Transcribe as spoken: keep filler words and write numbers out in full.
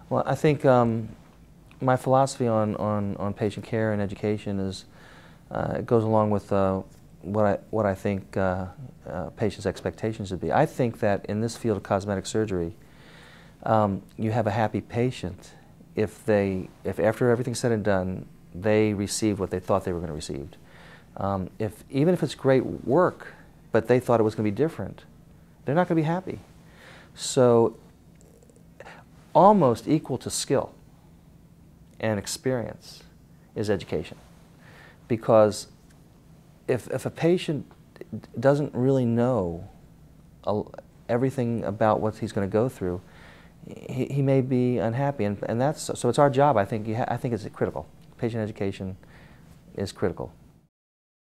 Well, I think um, my philosophy on, on, on patient care and education is, uh, it goes along with uh, what, I, what I think uh, uh, patients' expectations should be. I think that in this field of cosmetic surgery, um, you have a happy patient if, they, if after everything's said and done, they receive what they thought they were going to receive. Um, if, even if it's great work, but they thought it was going to be different, they're not going to be happy. So almost equal to skill and experience is education. Because if, if a patient doesn't really know a, everything about what he's going to go through, he, he may be unhappy. And, and that's, so it's our job, I think, you ha I think it's critical. Patient education is critical.